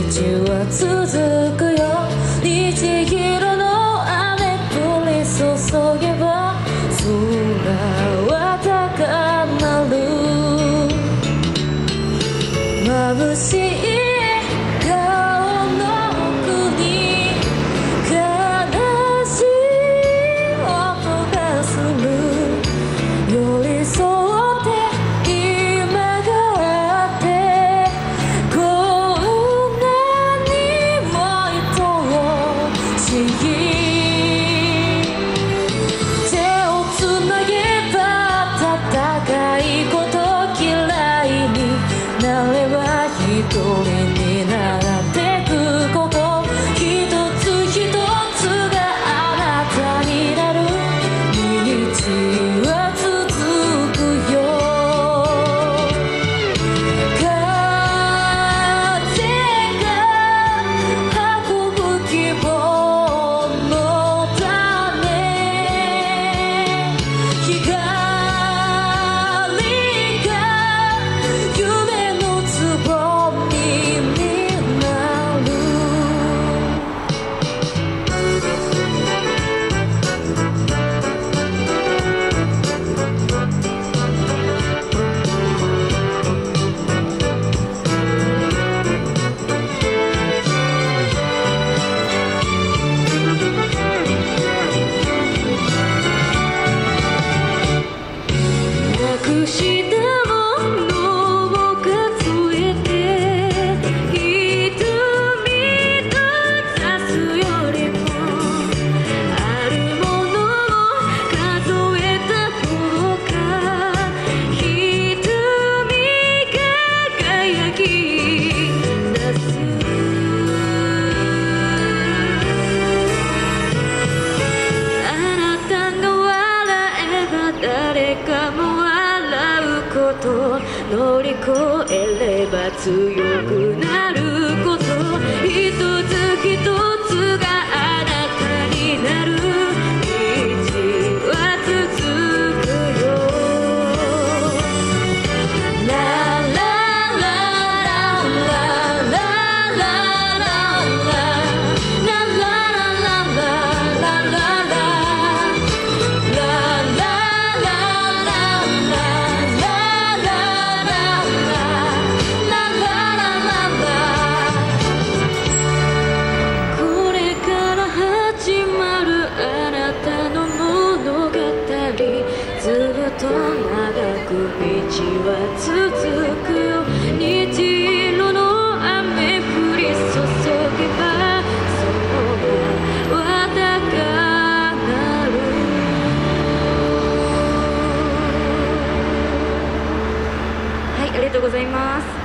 は続くよ。虹色の雨降り注げば空は高鳴る。眩しい顔の奥に悲しい音がする。寄り添って今があってこんなにも愛しい。手をつなげば戦いこと嫌いになれば一人になってくこと。一つ一つがあなたになる道は続くよ。風が運ぶ希望の種、光が夢のつぼみになる。なくしたものを数えて瞳と指すよりもあるものを数えた方が瞳が輝き出す。あなたが笑えば誰かも笑うこと、乗り越えれば強くなること。一つ一つがあなたになる道は続くよ。ラララララララこれから始まるあなたの物語、ずっと長く道は続くよ。虹色の雨降り注げば空は高鳴る。はい、ありがとうございます。